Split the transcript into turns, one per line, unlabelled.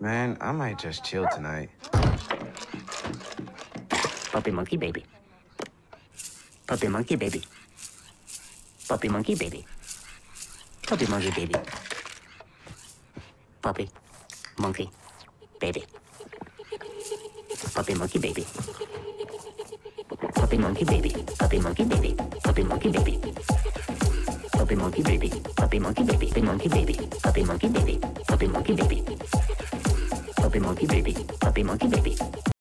Man, I might just chill tonight.
Puppy monkey baby. Puppy monkey baby. Puppy monkey baby. Puppy monkey baby. Puppy monkey baby. Puppy monkey baby. Puppy monkey baby. Puppy monkey baby. Puppy monkey baby. Puppy monkey baby. Puppy monkey baby. Puppy monkey baby. Puppy monkey baby. Puppy monkey baby. Puppy monkey baby. Puppy monkey baby.